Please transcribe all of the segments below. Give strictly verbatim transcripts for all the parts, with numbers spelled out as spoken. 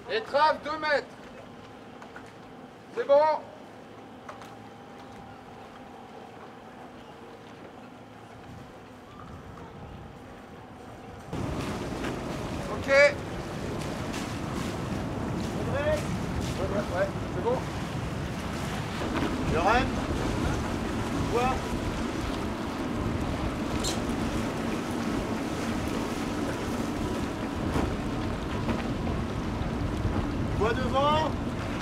Étrave deux mètres. C'est bon. Ok. Ouais, ouais, c'est bon. Le rem. Quoi? Voix devant.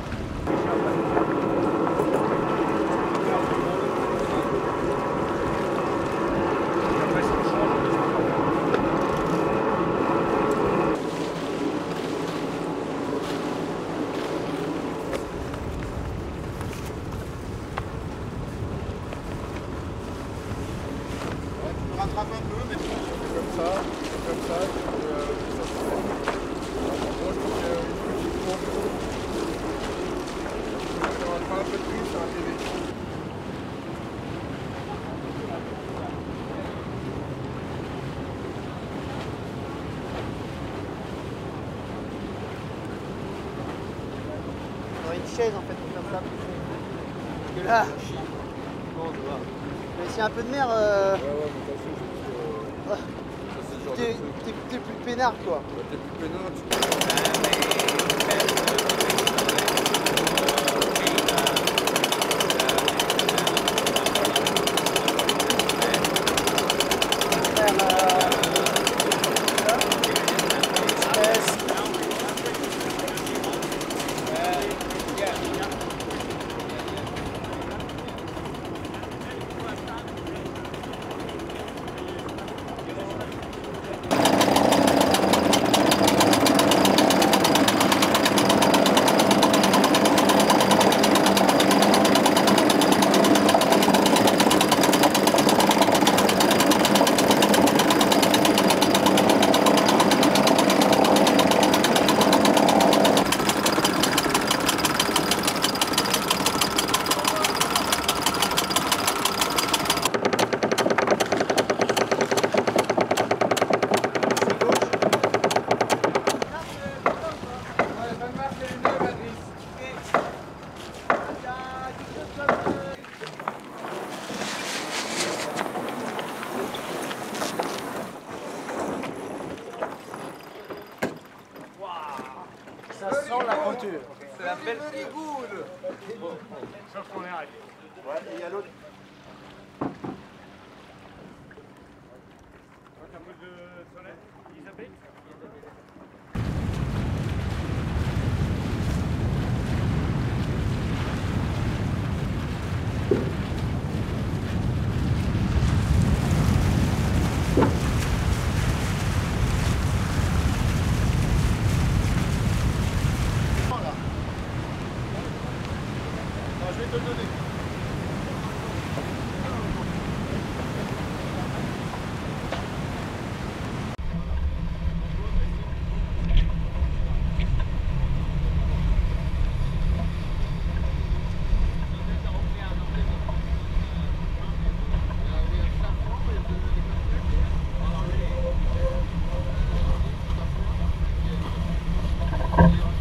Rattrape un peu, mais comme ça, comme ça, et puis, euh, ça se fait. Moi, je trouve qu'il y a une petite courbe. On va faire un peu de prise sur la télé. On aurait une chaise en fait pour faire ça. Parce que là, mais s'il y a un peu de mer, euh... ouais, ouais, mais attention, je pense que t'es t'es plus peinard quoi. ouais, t'es plus peinard, tu Ça sent la couture. c'est la belle good. Sauf qu'on est arrivé. Ouais, et il y a l'autre. Un peu de soleil, Elisabeth. Je vais te le donner. Thank you.